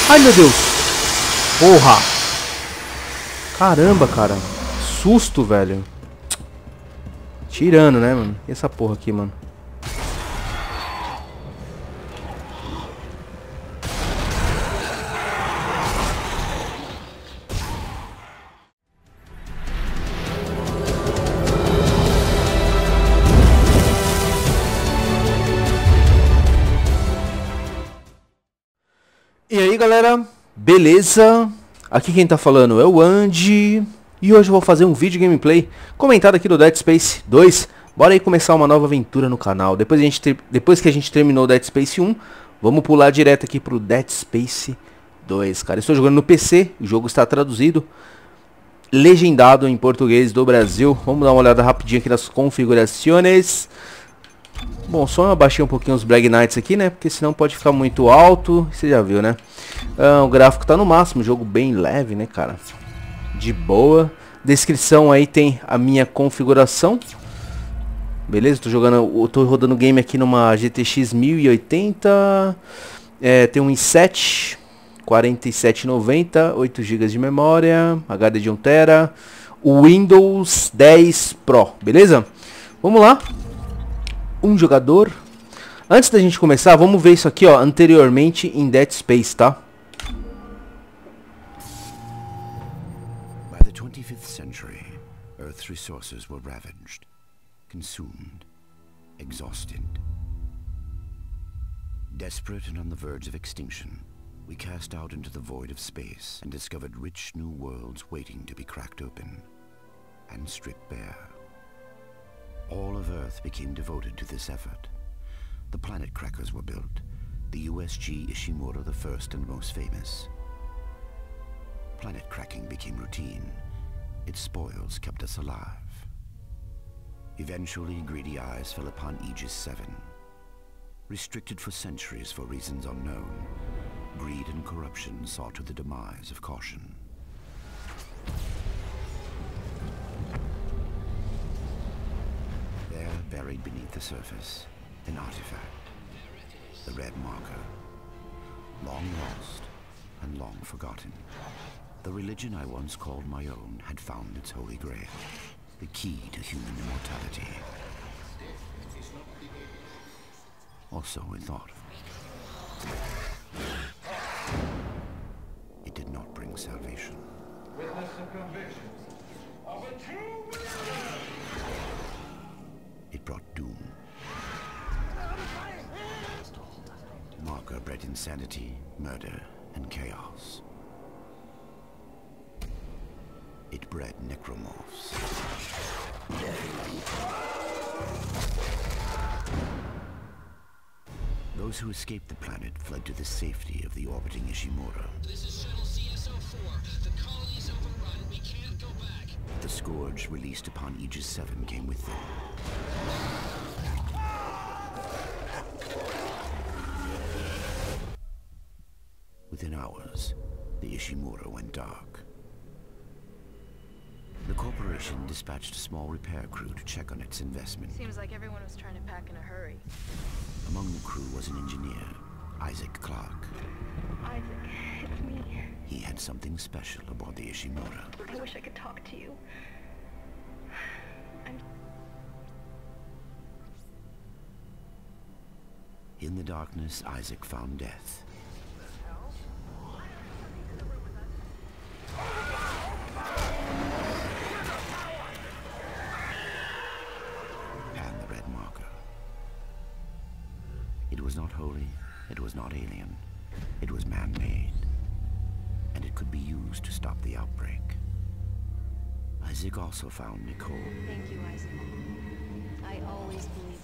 Ai, meu Deus. Porra. Caramba, cara. Susto, velho. Tirando, né, mano? E essa porra aqui, mano? E aí, galera, beleza? Aqui quem tá falando é o Andy. E hoje eu vou fazer um vídeo gameplay comentado aqui do Dead Space 2. Bora aí começar uma nova aventura no canal. Depois que a gente terminou o Dead Space 1, vamos pular direto aqui pro Dead Space 2, cara. Estou jogando no PC, o jogo está traduzido, legendado em português do Brasil. Vamos dar uma olhada rapidinho aqui nas configurações. Bom, só eu abaixei um pouquinho os Black Knights aqui, né? Porque senão pode ficar muito alto. Você já viu, né? O gráfico tá no máximo, jogo bem leve, né, cara? De boa. Descrição aí tem a minha configuração. Beleza? Tô rodando o game aqui numa GTX 1080. Tem um i7 4790, 8 GB de memória, HD de 1 TB, o Windows 10 Pro, beleza? Vamos lá. Um jogador. Antes da gente começar, vamos ver isso aqui, ó, anteriormente em Dead Space, tá? By the 25th century, Earth's resources were ravaged, consumed, exhausted. Desperate and on the verge of extinction, we cast out into the void of space and discovered rich new worlds waiting to be cracked open and stripped bare. All of Earth became devoted to this effort. The planet crackers were built, the USG Ishimura the first and most famous. Planet cracking became routine. Its spoils kept us alive. Eventually, greedy eyes fell upon Aegis 7. Restricted for centuries for reasons unknown, greed and corruption saw to the demise of caution. There, buried beneath the surface, an artifact, the Red Marker, long lost and long forgotten. The religion I once called my own had found its holy grail, the key to human immortality. Or so we thought. It did not bring salvation. Witness the convictions of a true It brought doom. Marker bred insanity, murder, and chaos. It bred necromorphs. Those who escaped the planet fled to the safety of the orbiting Ishimura. This is Shuttle CSO-4. The colony's overrun. We can't go back. The scourge released upon Aegis 7 came with them. Within hours, the Ishimura went dark. The corporation dispatched a small repair crew to check on its investment. Seems like everyone was trying to pack in a hurry. Among the crew was an engineer, Isaac Clarke. Isaac, it's me. He had something special aboard the Ishimura. I wish I could talk to you. In the darkness, Isaac found death. And the Red Marker. It was not holy, it was not alien, it was man-made. And it could be used to stop the outbreak. Isaac also found Nicole. Thank you, Isaac. I always believed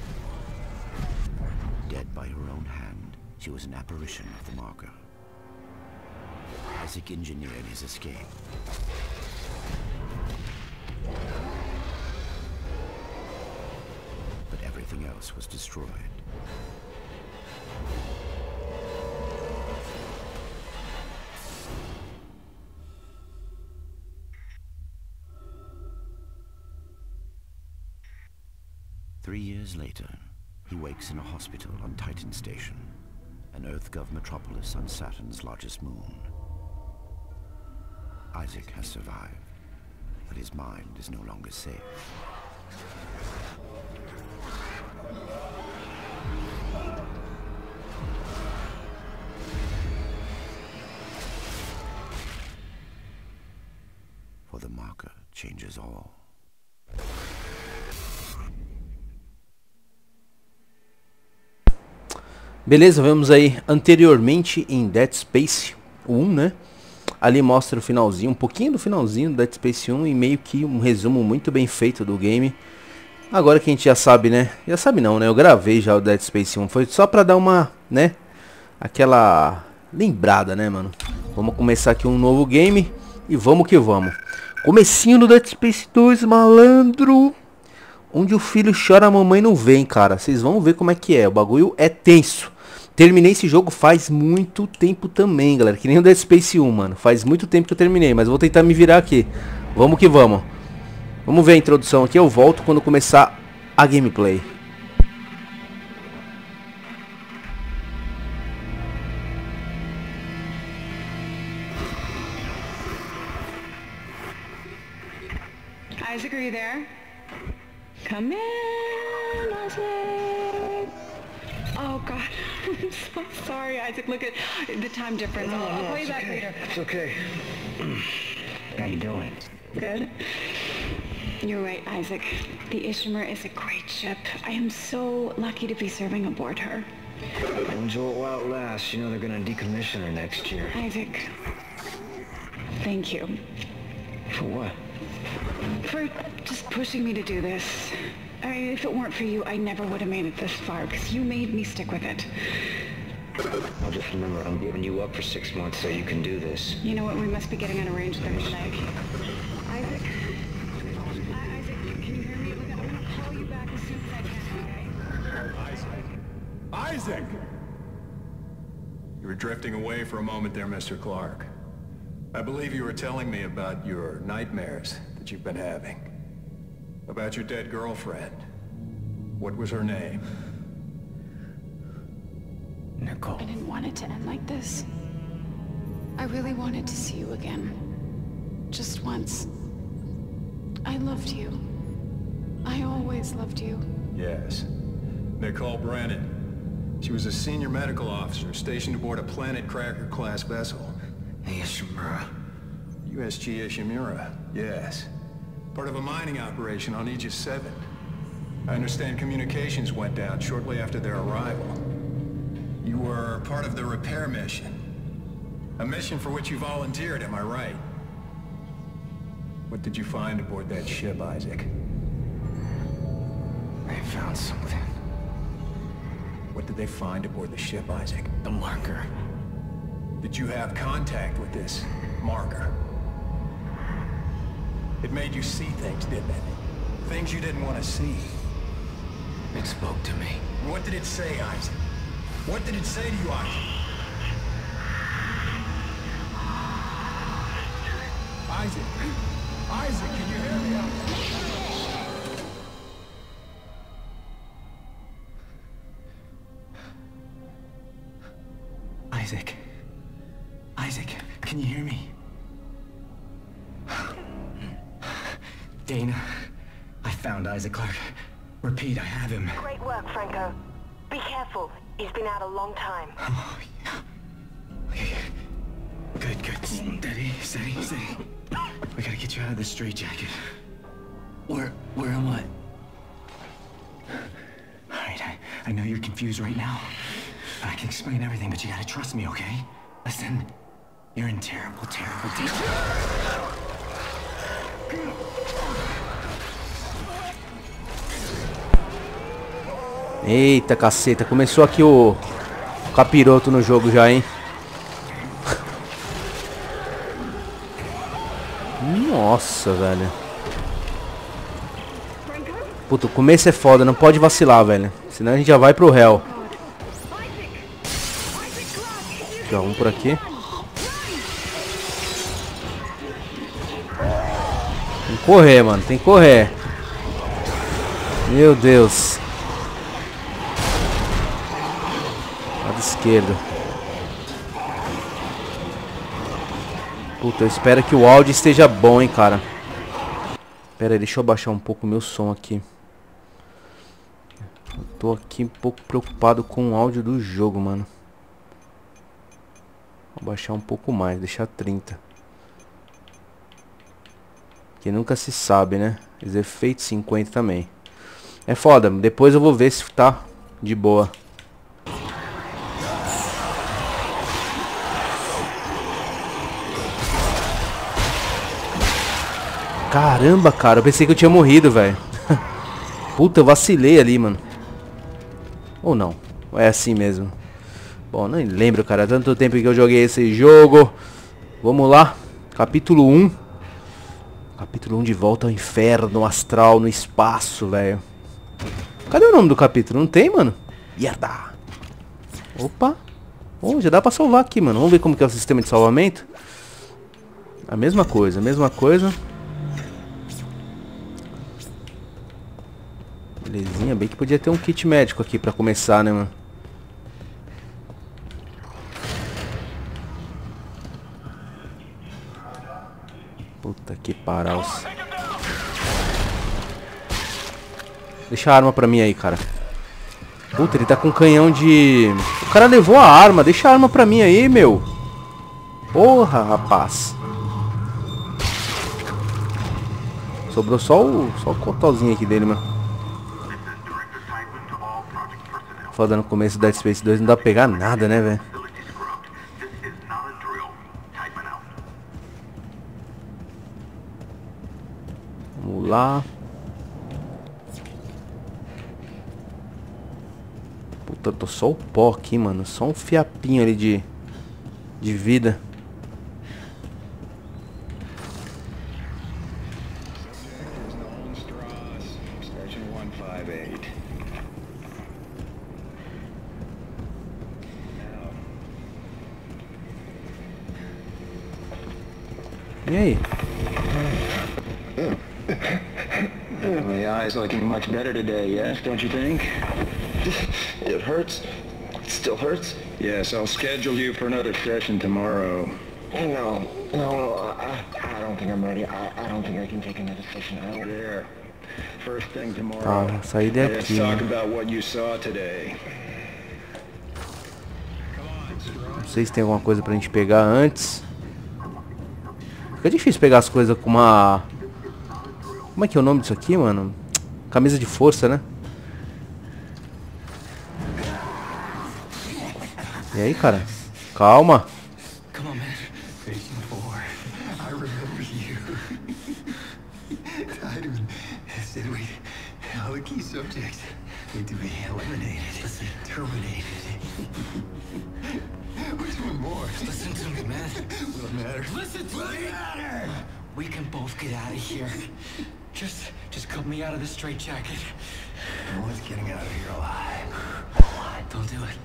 Dead by her own hand, she was an apparition of the Marker. Isaac engineered his escape. But everything else was destroyed. Three years later, he wakes in a hospital on Titan Station. an EarthGov metropolis on Saturn's largest moon. Isaac has survived, but his mind is no longer safe. For the marker changes all. Beleza, vemos aí anteriormente em Dead Space 1, né? Ali mostra o finalzinho, um pouquinho do finalzinho do Dead Space 1 e meio que um resumo muito bem feito do game. Agora que a gente já sabe, né? Já sabe não, né? Eu gravei já o Dead Space 1, foi só pra dar uma, né? Aquela lembrada, né, mano? Vamos começar aqui um novo game e vamos que vamos. Comecinho do Dead Space 2, malandro. Onde o filho chora, a mamãe não vem, cara. Vocês vão ver como é que é. O bagulho é tenso. Terminei esse jogo faz muito tempo também, galera. Que nem o Dead Space 1, mano. Faz muito tempo que eu terminei, mas vou tentar me virar aqui. Vamos que vamos. Vamos ver a introdução aqui. Eu volto quando começar a gameplay. Isaac, are you there? Come in, Isaac. Oh God, I'm so sorry, Isaac. Look at the time difference. I'll call you back later. It's okay. How you doing? Good. You're right, Isaac. The Ishimura is a great ship. I am so lucky to be serving aboard her. Enjoy it while it lasts. You know they're gonna decommission her next year. Isaac, thank you For what? for just pushing me to do this. I mean, if it weren't for you, I never would have made it this far, because you made me stick with it. I'll just remember I'm giving you up for 6 months so you can do this. You know what? We must be getting on a range Thursday. Isaac? Isaac, can you hear me? Look, I'm gonna call you back as soon as I can, okay? Isaac! You were drifting away for a moment there, Mr. Clark. I believe you were telling me about your nightmares that you've been having. About your dead girlfriend. What was her name? Nicole. I didn't want it to end like this. I really wanted to see you again. Just once. I loved you. I always loved you. Yes. Nicole Brennan. She was a senior medical officer stationed aboard a Planet Cracker-class vessel. Hey, Ishimura. USG Ishimura, yes. Part of a mining operation on Aegis 7. I understand communications went down shortly after their arrival. You were part of the repair mission. A mission for which you volunteered, am I right? What did you find aboard that ship, Isaac? They found something. What did they find aboard the ship, Isaac? The marker. Did you have contact with this marker? It made you see things, didn't it? Things you didn't want to see. It spoke to me. What did it say, Isaac? What did it say to you, Isaac? Isaac? Isaac, can you hear me? Isaac. Isaac, can you hear me? Dana, I found Isaac Clark. Repeat, I have him. Great work, Franco. Be careful. He's been out a long time. Oh, yeah. Okay. Good, good. Steady, steady, steady. We gotta get you out of this straitjacket. Where am I? Alright, I know you're confused right now. I can explain everything, but you gotta trust me, okay? Listen, you're in terrible, terrible danger. Eita caceta, começou aqui o capiroto no jogo já, hein? Nossa, velho. Puta, o começo é foda, não pode vacilar, velho. Senão a gente já vai pro réu. Já vamos por aqui. Tem que correr, mano, tem que correr. Meu Deus. Lado esquerdo. Puta, eu espero que o áudio esteja bom, hein, cara. Pera aí, deixa eu abaixar um pouco o meu som aqui. Eu tô aqui um pouco preocupado com o áudio do jogo, mano. Vou abaixar um pouco mais, deixar 30. Que nunca se sabe, né? Os efeitos 50 também. É foda, depois eu vou ver se tá de boa. Caramba, cara, eu pensei que eu tinha morrido, velho. Puta, eu vacilei ali, mano. Ou não? Ou é assim mesmo? Bom, nem lembro, cara. Tanto tempo que eu joguei esse jogo. Vamos lá. Capítulo 1. Capítulo 1 de volta ao inferno astral no espaço, velho. Cadê o nome do capítulo? Não tem, mano? Merda. Opa. Oh, já dá pra salvar aqui, mano. Vamos ver como que é o sistema de salvamento. A mesma coisa, a mesma coisa. Belezinha, bem que podia ter um kit médico aqui pra começar, né, mano? Puta que paraus. Deixa a arma pra mim aí, cara. Puta, ele tá com um canhão de... O cara levou a arma, deixa a arma pra mim aí, meu. Porra, rapaz. Sobrou só o cotozinho aqui dele, mano. Foda, no começo do Dead Space 2 não dá pra pegar nada, né, velho? Vamos lá. Puta, eu tô só o pó aqui, mano. Só um fiapinho ali de vida. E aí? My eye's looking much better today, yes, don't you think? It hurts. It still hurts? Yes, I'll schedule you for another session tomorrow. No, I don't think I'm ready. I don't think I can take another session. There. First thing tomorrow. Ah, saí Let's daqui. talk about what you saw today. Não sei se tem alguma coisa pra gente pegar antes. Fica difícil pegar as coisas com uma... Como é que é o nome disso aqui, mano? Camisa de força, né? E aí, cara? Calma. Come on, man. Patient 4. I remember you. Tideman said all the key subjects need to be eliminated. Listen, terminated. Which one more? Listen to me, man. Will it matter? Listen to me! Matter! We can both get out of here. Just cut me out of this straitjacket. No one's getting out of here alive. Don't do it.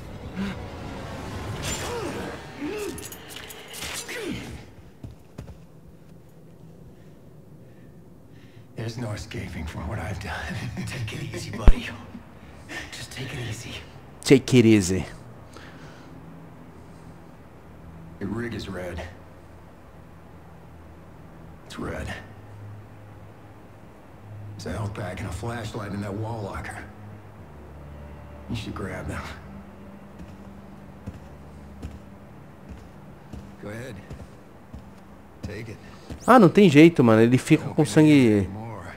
There's no escaping from what I've done. Take it easy, buddy. Just take it easy. Take it easy. Your rig is red. It's red. There's a health pack and a flashlight in that wall locker. You should grab them. Go ahead. Take it. Ah, não tem jeito, mano. Ele fica com sangue...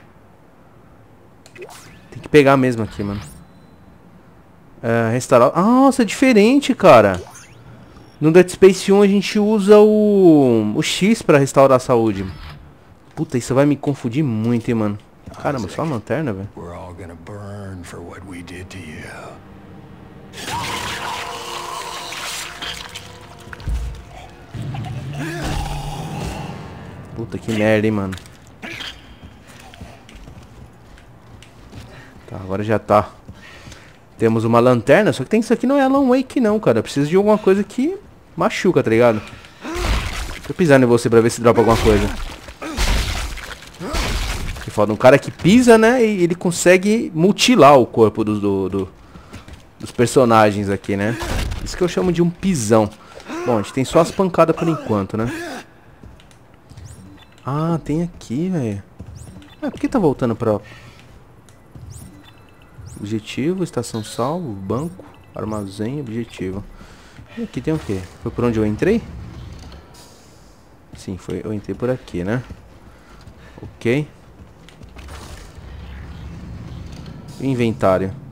Tem que pegar mesmo aqui, mano. Restaurar... Nossa, é diferente, cara. No Dead Space 1 a gente usa o X pra restaurar a saúde. Puta, isso vai me confundir muito, hein, mano. Caramba, só uma lanterna, velho. We're all gonna burn for what we did to you. Puta que merda, hein, mano. Tá, agora já tá. Temos uma lanterna, só que tem isso aqui, não é Alan Wake não, cara. Eu preciso de alguma coisa que machuca, tá ligado? Deixa eu pisar em você pra ver se dropa alguma coisa. Que foda, um cara que pisa, né, e ele consegue mutilar o corpo dos personagens aqui, né? Isso que eu chamo de um pisão. Bom, a gente tem só as pancadas por enquanto, né? Ah, tem aqui, velho. Ah, por que tá voltando pra... Objetivo, estação salvo, banco, armazém, objetivo. E aqui tem o quê? Foi por onde eu entrei? Sim, foi. Eu entrei por aqui, né? Ok. Inventário.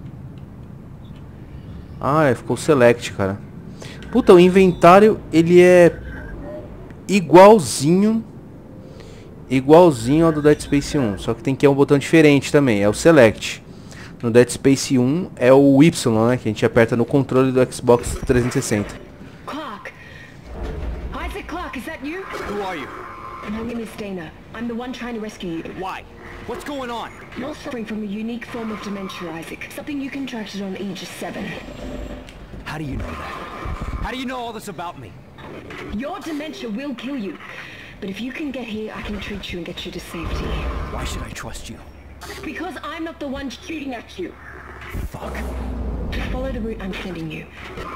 Ah, é, ficou select, cara. Puta, o inventário, ele é igualzinho ao do Dead Space 1. Só que tem que ter um botão diferente também, é o select. No Dead Space 1 é o Y, né, que a gente aperta no controle do Xbox 360. Clark! Isaac Clark, is that you? Who are you? My name is Dana. I'm the one trying to rescue you. Why? What's going on? You're suffering from a unique form of dementia, Isaac. Something you contracted on Aegis 7. How do you know that? How do you know all this about me? Your dementia will kill you. But if you can get here, I can treat you and get you to safety. Why should I trust you? Because I'm not the one shooting at you. Fuck. Just follow the route I'm sending you.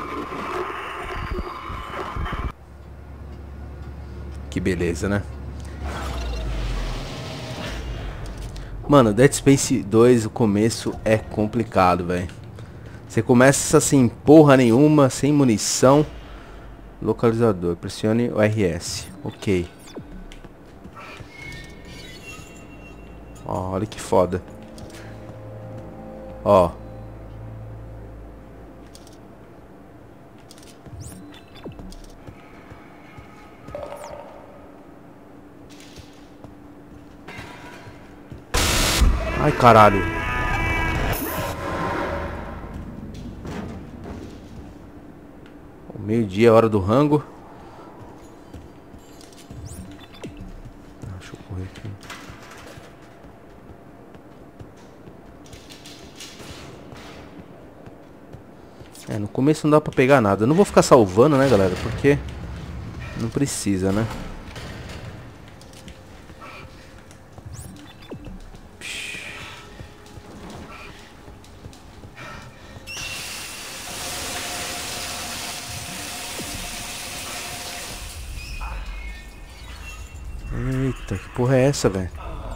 Que beleza, né? Mano, Dead Space 2, o começo é complicado, velho. Você começa sem porra nenhuma, sem munição. Localizador, pressione o RS. Ok. Ó, olha que foda. Ó. Ai, caralho. Meio-dia, hora do rango. Deixa eu correr aqui. É, no começo não dá pra pegar nada. Eu não vou ficar salvando, né, galera? Porque não precisa, né? Eita, que porra é essa, velho?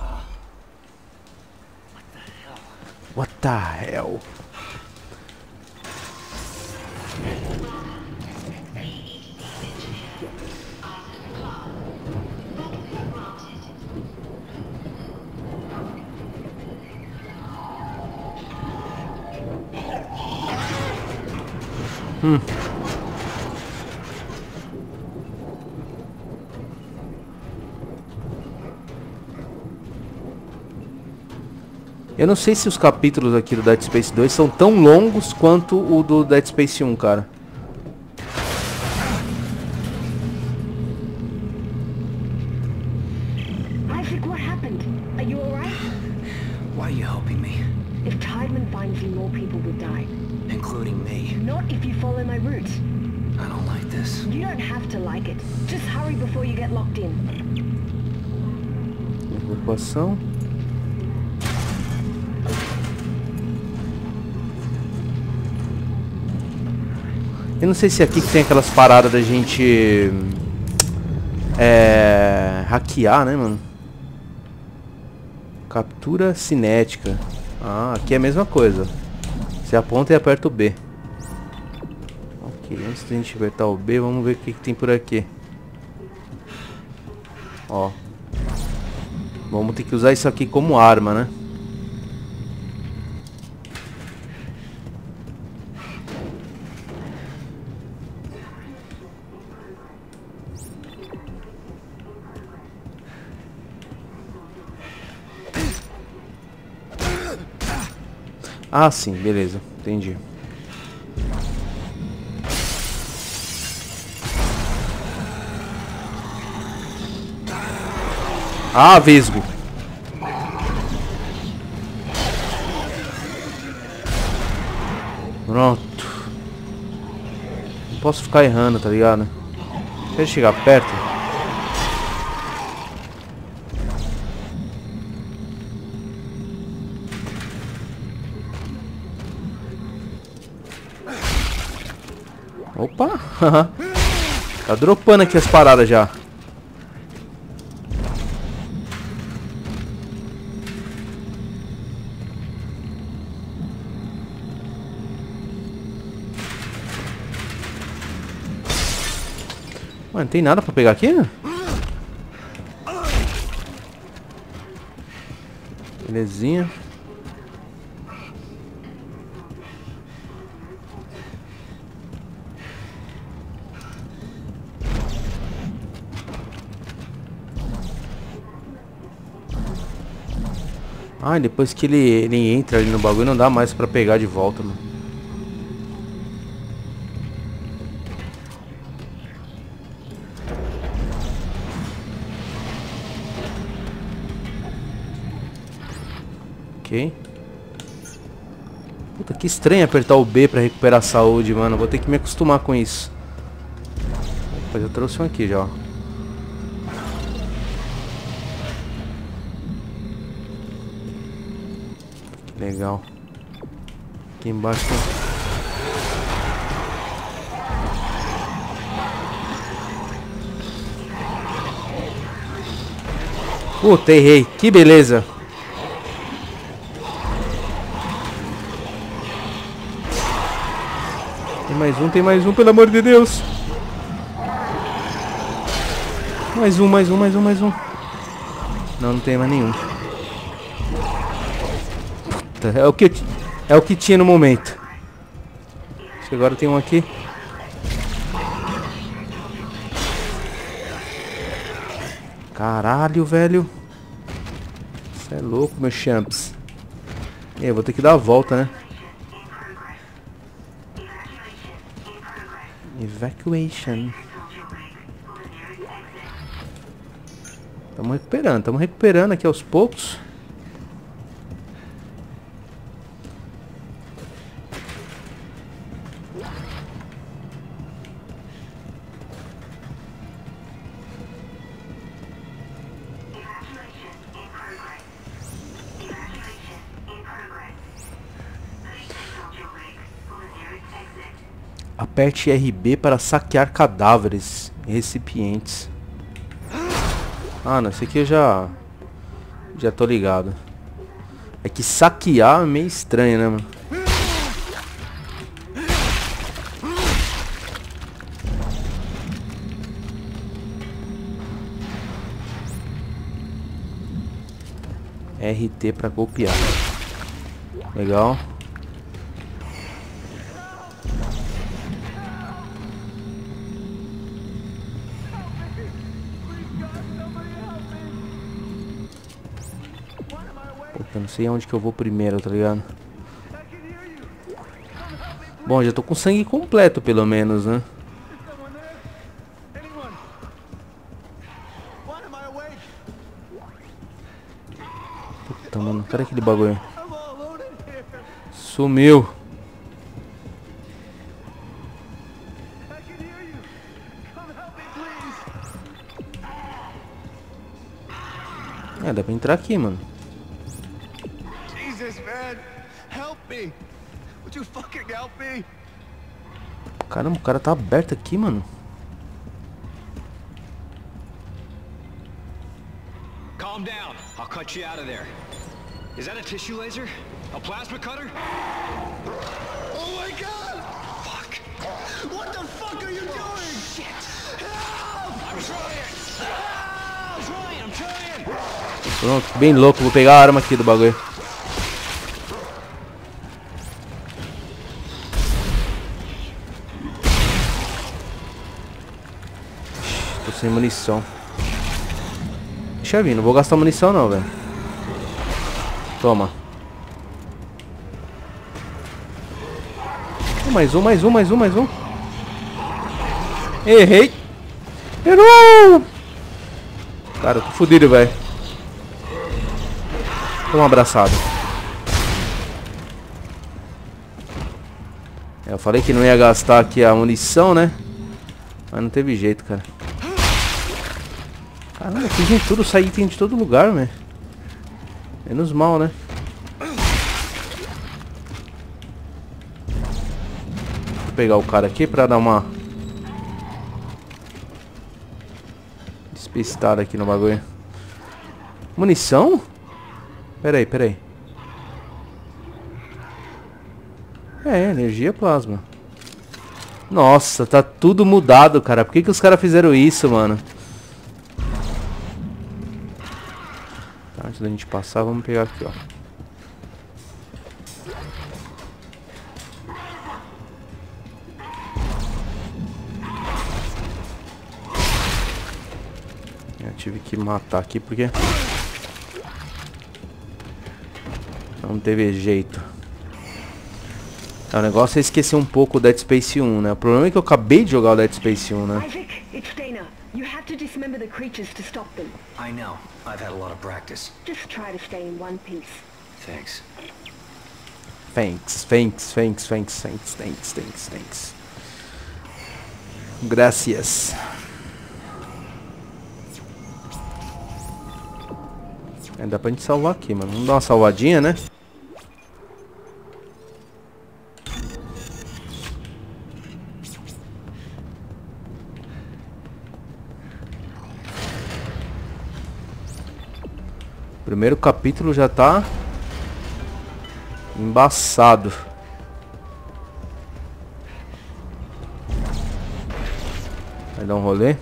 What the hell? Eu não sei se os capítulos aqui do Dead Space 2 são tão longos quanto o do Dead Space 1, cara. Isaac, what happened? Are you alright? Why are you helping me? If Tideman finds you, more people will die. Including me. Not if you follow my route. I don't like this. You don't have to like it. Just hurry before you get locked in. Evacuação. Eu não sei se é aqui que tem aquelas paradas da gente hackear, né, mano? Captura cinética. Ah, aqui é a mesma coisa. Você aponta e aperta o B. Ok, antes de a gente apertar o B, vamos ver o que tem por aqui. Ó. Vamos ter que usar isso aqui como arma, né? Ah, sim, beleza, entendi. Ah, vesgo. Pronto. Não posso ficar errando, tá ligado? Deixa eu chegar perto. Opa! Tá dropando aqui as paradas já. Mano, não tem nada pra pegar aqui? Belezinha. Ah, depois que ele entra ali no bagulho não dá mais pra pegar de volta, mano. Ok. Puta, que estranho apertar o B pra recuperar a saúde, mano. Vou ter que me acostumar com isso. Mas eu trouxe um aqui já, ó. Legal. Aqui embaixo tem... Puta, errei. Que beleza. Tem mais um, pelo amor de Deus. Mais um. Não, não tem mais nenhum. Puta, é o que tinha no momento. Acho que agora tem um aqui. Caralho, velho. Você é louco, meus champs. Eu vou ter que dar a volta, né? Evacuation. Estamos recuperando aqui aos poucos. Aperte RB para saquear cadáveres e recipientes. Ah, não, esse aqui eu já tô ligado. É que saquear é meio estranho, né, mano? RT para copiar. Legal. Eu não sei aonde que eu vou primeiro, tá ligado? Bom, já tô com sangue completo, pelo menos, né? Puta, mano, cadê aquele bagulho? Sumiu. É, dá pra entrar aqui, mano. Caramba, o cara tá aberto aqui, mano. Calm down. I'll cut you out of there. Is that a tissue laser? A plasma cutter? Oh my god! Fuck! What the fuck are you doing? Shit! Help! I'm trying! I'm trying! Pronto, bem louco. Vou pegar a arma aqui do bagulho. Tô sem munição. Deixa eu vir, não vou gastar munição não, velho. Toma. Mais um. Errei. Errou. Cara, eu tô fudido, velho. Toma um abraçado. Eu falei que não ia gastar aqui a munição, né? Mas não teve jeito, cara. Caramba, fiz em tudo, saí item de todo lugar, velho. Menos mal, né? pegar o cara aqui pra dar uma despistada aqui no bagulho. Munição? Pera aí. É, energia plasma. Nossa, tá tudo mudado, cara. Por que os caras fizeram isso, mano? Tá, antes da gente passar, vamos pegar aqui, ó. Eu tive que matar aqui porque não teve jeito. O negócio é esquecer um pouco o Dead Space 1, né? O problema é que eu acabei de jogar o Dead Space 1, né? Isaac, it's Dana. You have to dismember the creatures to stop them. I know. I've had a lot of practice. Just try to stay in one piece. Thanks. Thanks. Gracias. É, dá pra gente salvar aqui, mano. Vamos dar uma salvadinha, né? Primeiro capítulo já tá embaçado. Vai dar um rolê.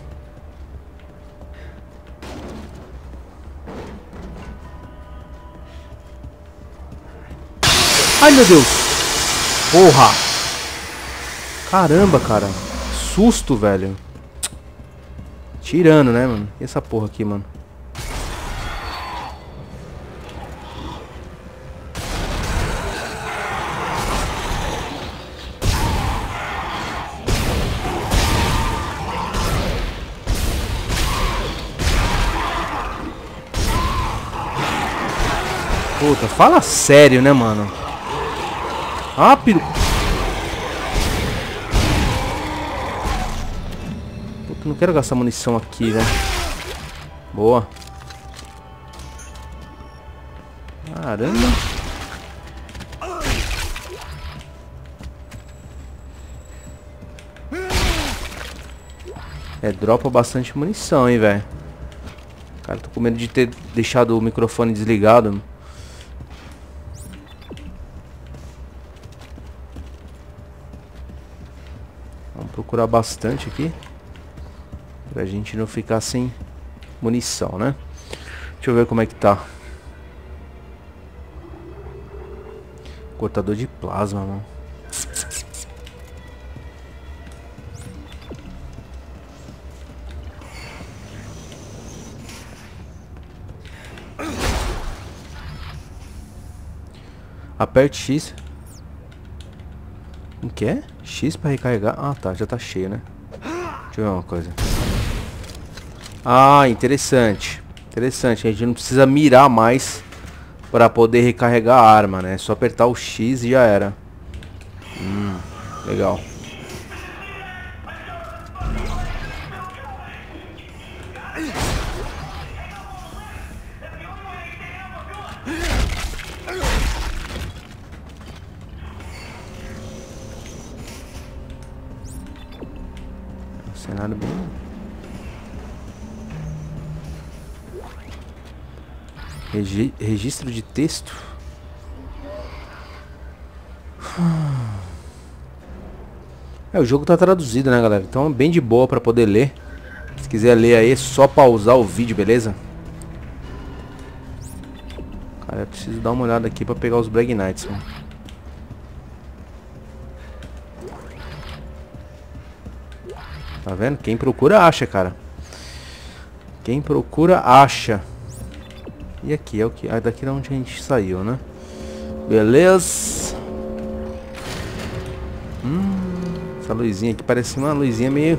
Ai, meu Deus. Porra. Caramba, cara. Susto, velho. Tirando, né, mano? E essa porra aqui, mano? Puta, fala sério, né, mano? Rápido. Puta, não quero gastar munição aqui, né? Boa. Caramba. É, dropa bastante munição, hein, velho. Cara, tô com medo de ter deixado o microfone desligado. Vamos procurar bastante aqui pra gente não ficar sem munição, né? Deixa eu ver como é que tá. Cortador de plasma, mano. Aperte X. O que é? X pra recarregar. Ah, tá. Já tá cheio, né? Deixa eu ver uma coisa. Ah, interessante. Interessante. A gente não precisa mirar mais para poder recarregar a arma, né? É só apertar o X e já era. Legal. Cenário bem... Registro de texto. É, o jogo tá traduzido, né, galera? Então é bem de boa pra poder ler. Se quiser ler aí, é só pausar o vídeo, beleza? Cara, eu preciso dar uma olhada aqui pra pegar os Black Knights, mano. Tá vendo? Quem procura acha, cara. Quem procura acha. E aqui é o que? Ah, daqui é onde a gente saiu, né? Beleza. Essa luzinha aqui parece uma luzinha meio...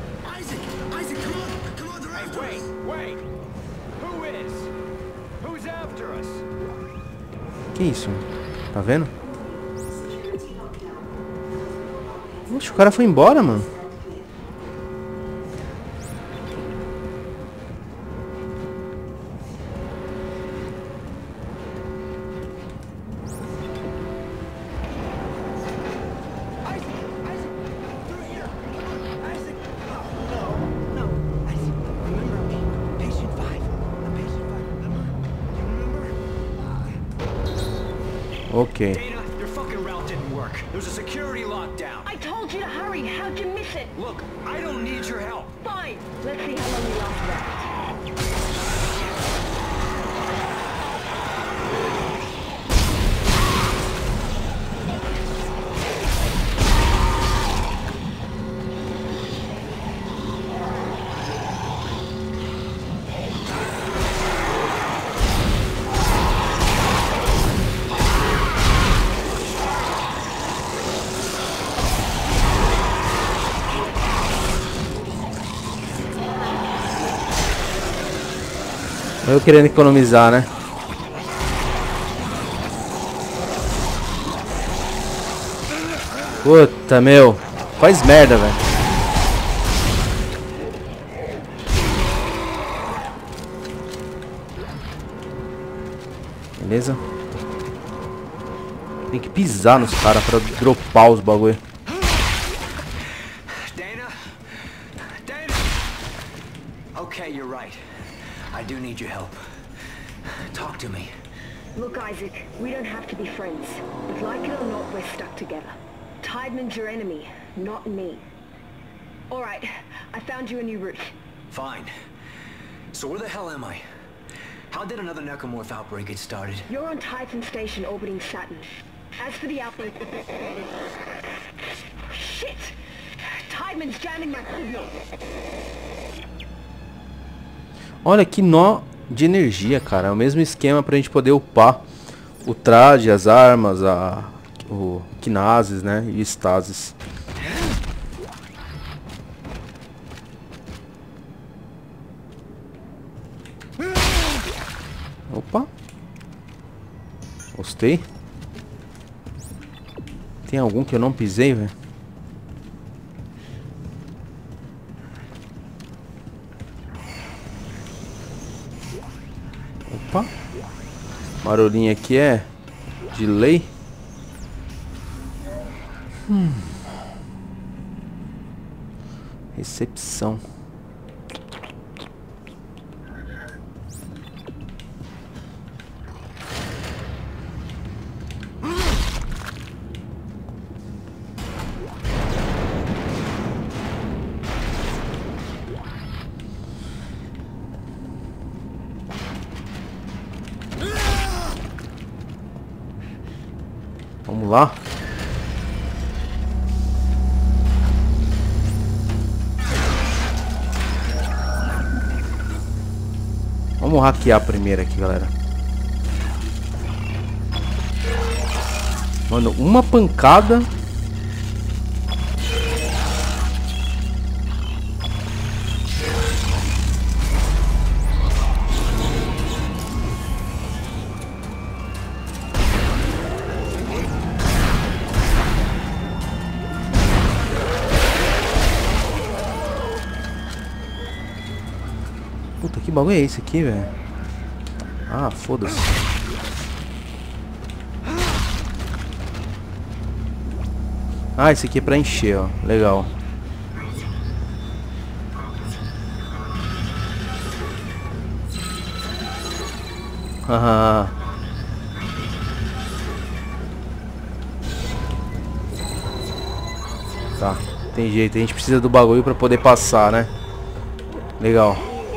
Que isso? Tá vendo? Oxe, o cara foi embora, mano. Ok. Dana, your fucking route didn't work. There's a security lockdown. I told you to hurry. How'd you miss it? Look, I don't need your help. Fine. Let's see how long we last left. Eu querendo economizar, né? Puta, meu. Faz merda, velho. Beleza? Tem que pisar nos caras pra dropar os bagulho. Dana? Dana? Okay, you're right. I do need your help. Talk to me. Look, Isaac, we don't have to be friends. But like it or not, we're stuck together. Tideman's your enemy, not me. Alright, I found you a new route. Fine. So where the hell am I? How did another necromorph outbreak get started? You're on Titan Station orbiting Saturn. As for the outbreak... Shit! Tideman's jamming my signal. Olha que nó de energia, cara. É o mesmo esquema pra gente poder upar o traje, as armas, o Kinases, né? E Stasis. Opa. Gostei. Tem algum que eu não pisei, velho? Opa. Barulhinho aqui é de lei. Recepção. Vamos lá. Vamos hackear primeiro aqui, galera. Mano, uma pancada. Puta, que bagulho é esse aqui, velho? Ah, foda-se. Ah, esse aqui é pra encher, ó. Legal. Haha. Tá, tem jeito. A gente precisa do bagulho pra poder passar, né? Legal.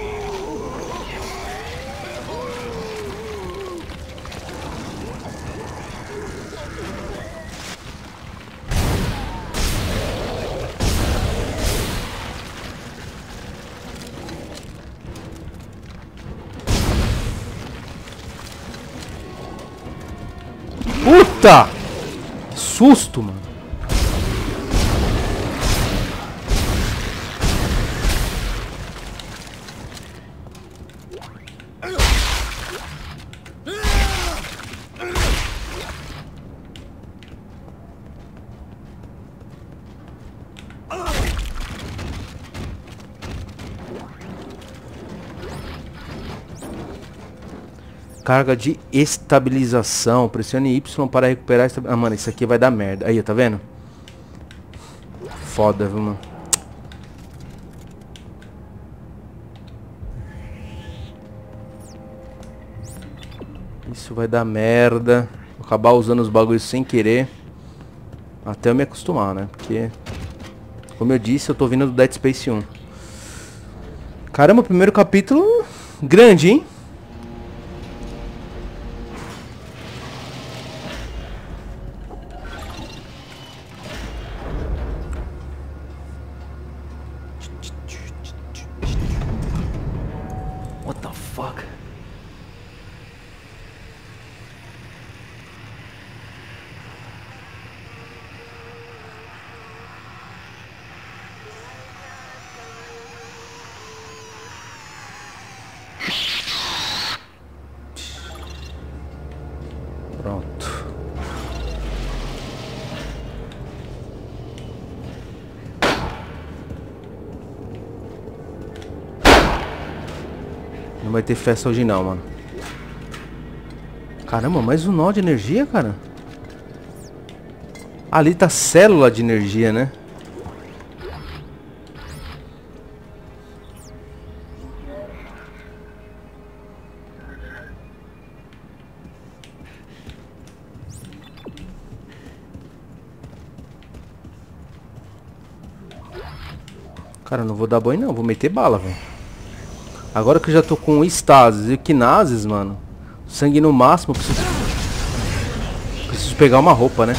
Puta! Que susto, mano. Carga de estabilização. Pressione Y para recuperar a Ah, mano, isso aqui vai dar merda. Aí, tá vendo? Foda, viu, mano? Isso vai dar merda. acabar usando os bagulhos sem querer. Até eu me acostumar, né? Porque, como eu disse, eu tô vindo do Dead Space 1. Caramba, primeiro capítulo grande, hein? What the fuck? Pronto. Não vai ter festa hoje não, mano. Caramba, mais um nó de energia, cara. Ali tá célula de energia, né? Cara, não vou dar banho não, vou meter bala, velho. Agora que eu já tô com estases e quinases, mano. Sangue no máximo, preciso pegar uma roupa, né?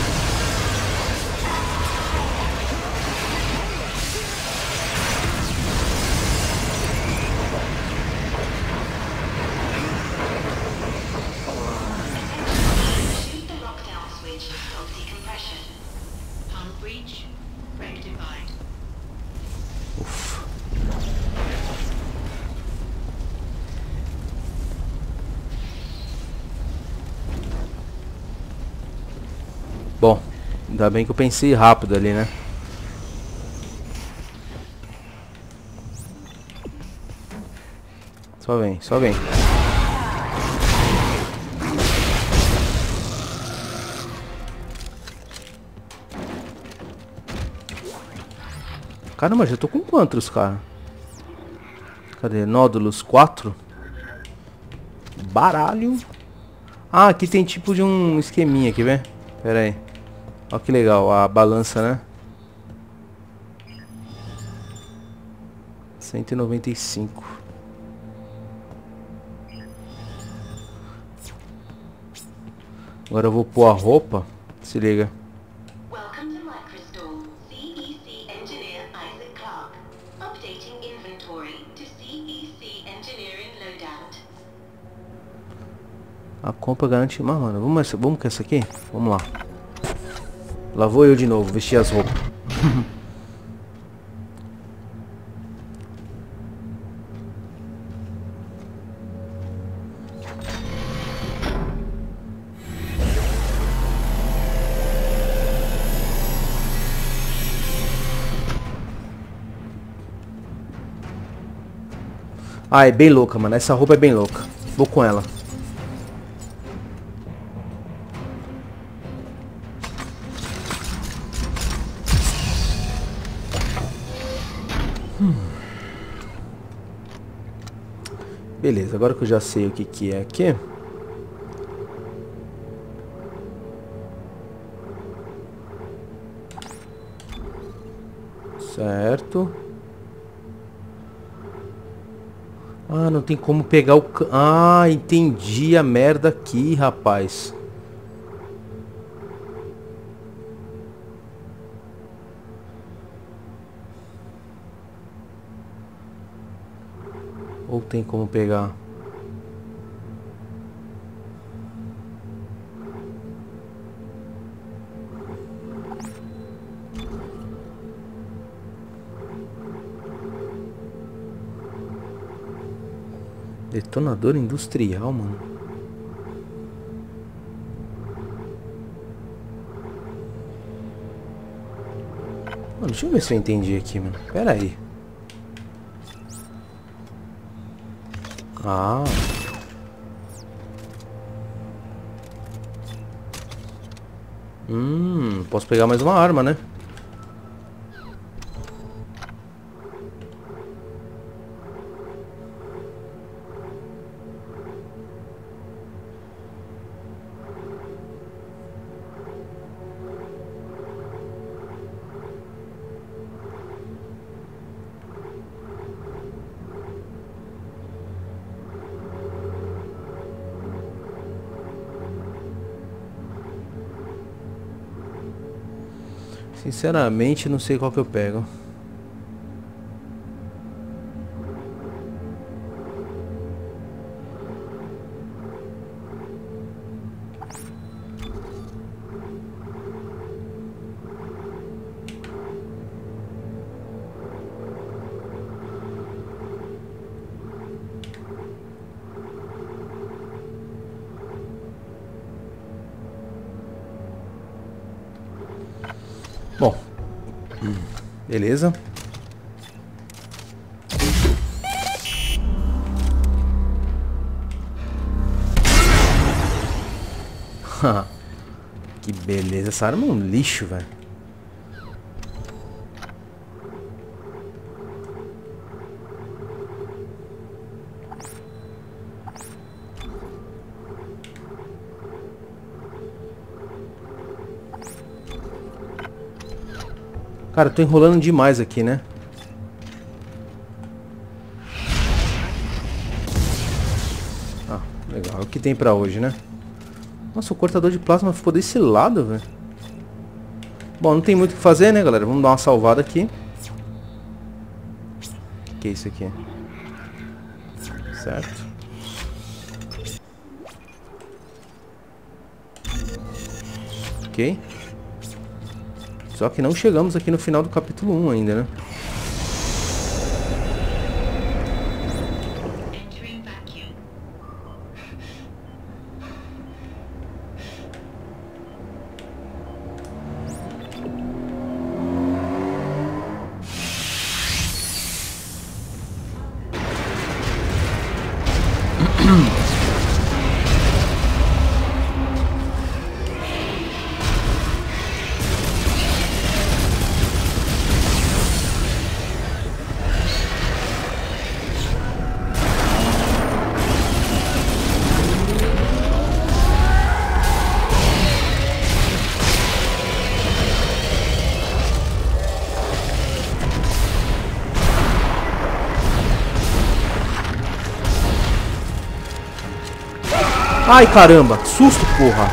Bom, ainda bem que eu pensei rápido ali, né? Só vem, só vem. Caramba, já tô com quantos, cara? Cadê? Nódulos 4. Baralho. Ah, aqui tem tipo de um esqueminha aqui, vê? Pera aí. Olha que legal, a balança, né? 195. Agora eu vou pôr a roupa. Se liga. Welcome to Microstore. CEC engineer Isaac Clarke. Updating inventory to CEC engineering loadout. A compra garante... Mas, mano, vamos com essa aqui? Vamos lá. Lá vou eu de novo, vestir as roupas. Ah, é bem louca, mano. Essa roupa é bem louca. Vou com ela. Beleza, agora que eu já sei o que que é aqui. Certo. Ah, não tem como pegar o... Ah, entendi a merda aqui, rapaz. Ou tem como pegar? Detonador industrial, mano. Mano, deixa eu ver se eu entendi aqui, mano. Pera aí. Ah. Posso pegar mais uma arma, né? Sinceramente, não sei qual que eu pego. Bom, beleza. Que beleza, essa arma é um lixo, velho. Cara, eu tô enrolando demais aqui, né? Ah, legal. É o que tem pra hoje, né? Nossa, o cortador de plasma ficou desse lado, velho. Bom, não tem muito o que fazer, né, galera? Vamos dar uma salvada aqui. O que é isso aqui? Certo. Ok. Só que não chegamos aqui no final do capítulo 1 ainda, né? Ai, caramba, que susto, porra.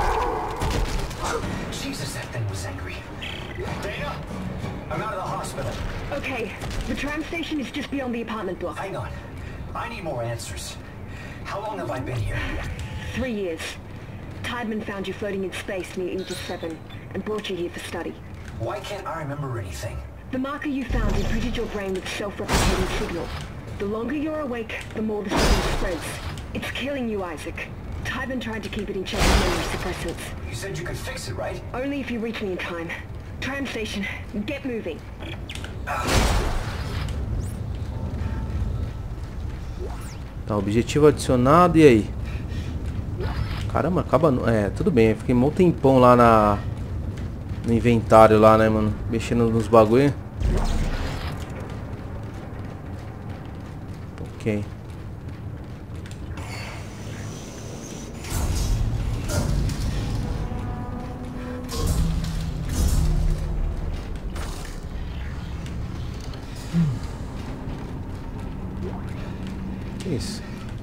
Jesus, that thing was angry. Dana, I'm out of the hospital. Okay, the tram station is just beyond the apartment block. Hang on. I need more answers. How long have I been here? 3 years. Tideman found you floating in space near Aegis 7 and brought you here for study. Why can't I remember anything? The marker you found imprinted your brain with self-replicating signal. The longer you're awake, the more the signal spreads. It's killing you, Isaac. Tideman tried to keep it in check with memory suppressants. You said you could fix it, right? Only if you reach me in time. Tram station, get moving. Tá, objetivo adicionado, e aí? Caramba, acaba... É, tudo bem, eu fiquei um tempão lá no inventário lá, né, mano? Mexendo nos bagulho. Ok. Que isso?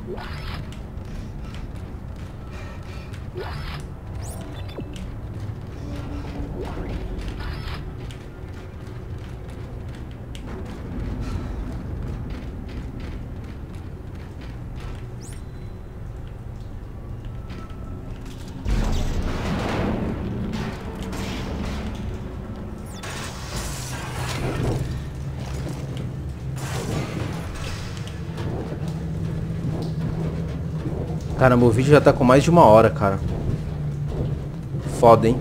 Caramba, o vídeo já tá com mais de 1 hora, cara. Foda, hein?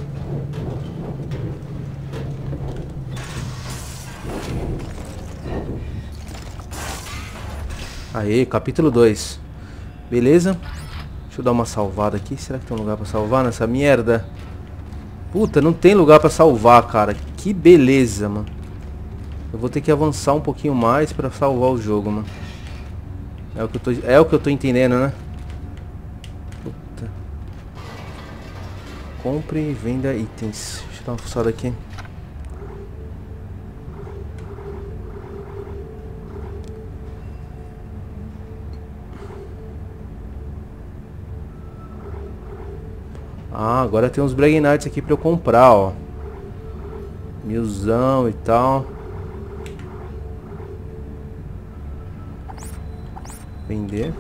Aê, capítulo 2. Beleza? Deixa eu dar uma salvada aqui. Será que tem um lugar pra salvar nessa merda? Puta, não tem lugar pra salvar, cara. Que beleza, mano. Eu vou ter que avançar um pouquinho mais pra salvar o jogo, mano. É o que eu tô entendendo, né? Puta. Compre e venda itens. Deixa eu dar uma fuçada aqui. Ah, agora tem uns Bragging Nights aqui pra eu comprar, ó. 1000zão e tal. Vender.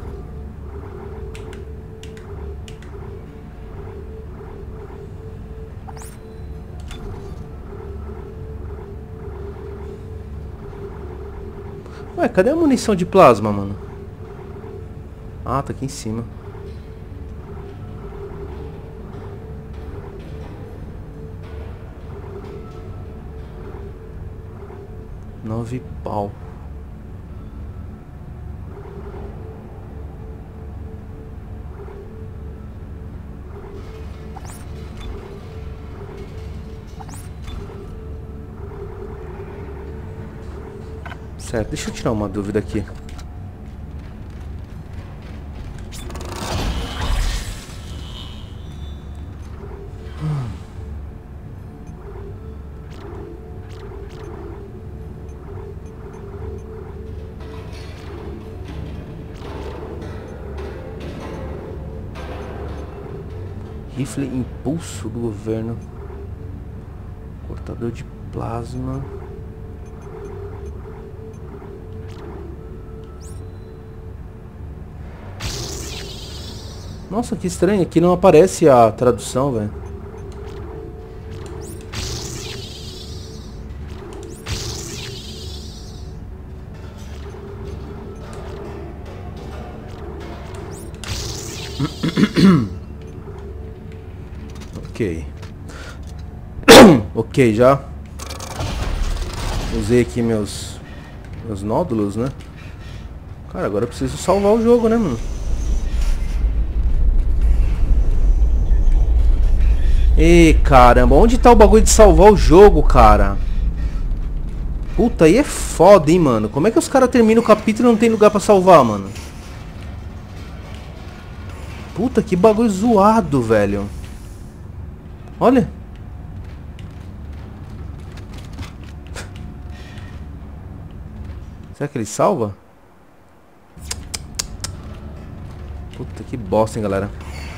Ué, cadê a munição de plasma, mano? Ah, tá aqui em cima. Nove pau. Certo, deixa eu tirar uma dúvida aqui. Rifle impulso do governo. Cortador de plasma. Nossa, que estranho. Aqui não aparece a tradução, velho. Ok. Ok, já usei aqui meus nódulos, né? Cara, agora eu preciso salvar o jogo, né, mano? Ih, caramba, onde tá o bagulho de salvar o jogo, cara? Puta, aí é foda, hein, mano? Como é que os caras terminam o capítulo e não tem lugar pra salvar, mano? Puta, que bagulho zoado, velho. Olha. Será que ele salva? Puta, que bosta, hein, galera.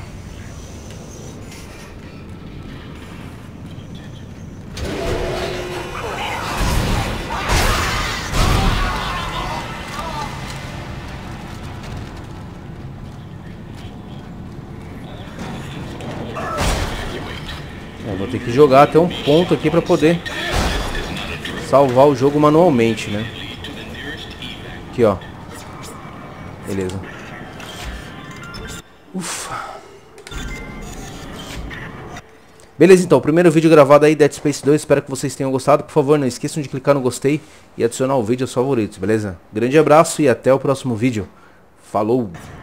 Vou ter que jogar até um ponto aqui pra poder salvar o jogo manualmente, né? Aqui, ó. Beleza. Ufa. Beleza, então. Primeiro vídeo gravado aí, Dead Space 2. Espero que vocês tenham gostado. Por favor, não esqueçam de clicar no gostei e adicionar o vídeo aos favoritos, beleza? Grande abraço e até o próximo vídeo. Falou!